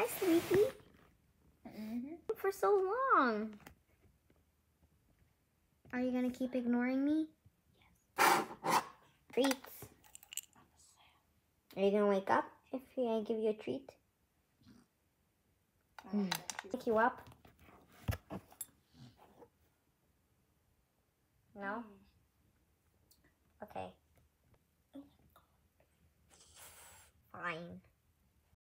Sleepy. For so long. Are you gonna keep ignoring me? Yes. Treats. Are you gonna wake up if I give you a treat? Wake you up? No? Okay. Fine.